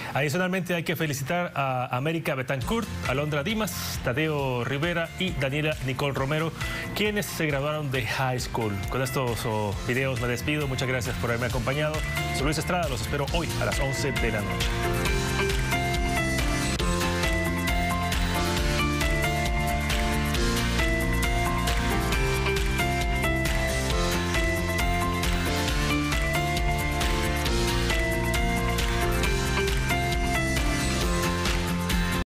Adicionalmente hay que felicitar a América Betancourt, Alondra Dimas, Tadeo Rivera y Daniela Nicole Romero, quienes se graduaron de high school. Con estos videos me despido. Muchas gracias por haberme acompañado. Soy Luis Estrada, los espero hoy a las 11 de la noche.